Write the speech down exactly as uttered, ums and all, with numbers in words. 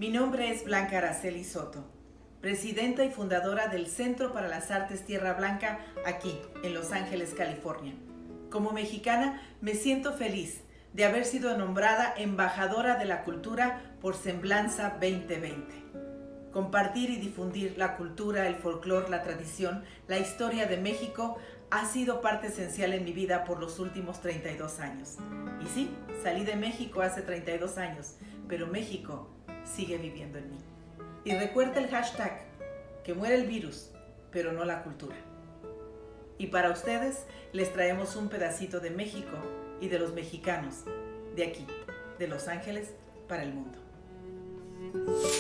Mi nombre es Blanca Araceli Soto, presidenta y fundadora del Centro para las Artes Tierra Blanca aquí en Los Ángeles, California. Como mexicana me siento feliz de haber sido nombrada embajadora de la cultura por Semblanza veinte veinte. Compartir y difundir la cultura, el folclore, la tradición, la historia de México ha sido parte esencial en mi vida por los últimos treinta y dos años. Y sí, salí de México hace treinta y dos años, pero México sigue viviendo en mí. Y recuerda el hashtag, que muere el virus, pero no la cultura. Y para ustedes les traemos un pedacito de México y de los mexicanos, de aquí, de Los Ángeles para el mundo.